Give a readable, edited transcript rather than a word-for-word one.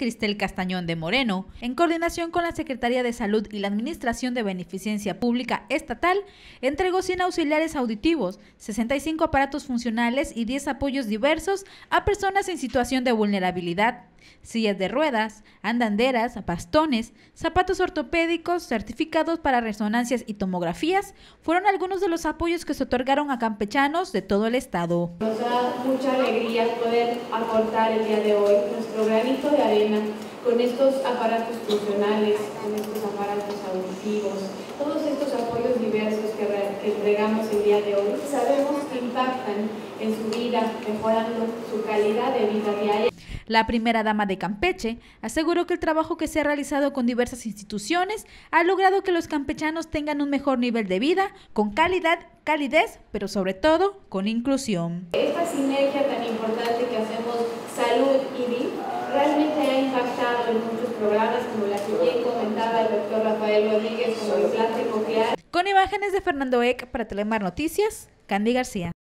Cristel Castañón de Moreno, en coordinación con la Secretaría de Salud y la Administración de Beneficencia Pública Estatal, entregó 100 auxiliares auditivos, 65 aparatos funcionales y 10 apoyos diversos a personas en situación de vulnerabilidad. Sillas de ruedas, andanderas, bastones, zapatos ortopédicos, certificados para resonancias y tomografías fueron algunos de los apoyos que se otorgaron a campechanos de todo el estado. Nos da mucha alegría poder aportar el día de hoy nuestro granito de arena con estos aparatos funcionales, con estos aparatos auditivos, todos estos apoyos diversos que entregamos el día de hoy. Sabemos que impactan en su vida, mejorando su calidad de vida diaria. La primera dama de Campeche aseguró que el trabajo que se ha realizado con diversas instituciones ha logrado que los campechanos tengan un mejor nivel de vida, con calidad, calidez, pero sobre todo con inclusión. Esta sinergia tan importante que hacemos salud y vida realmente ha impactado en muchos programas, como la que bien comentaba el doctor Rafael Rodríguez, como el implante coclear. Con imágenes de Fernando Eck para Telemar Noticias, Candy García.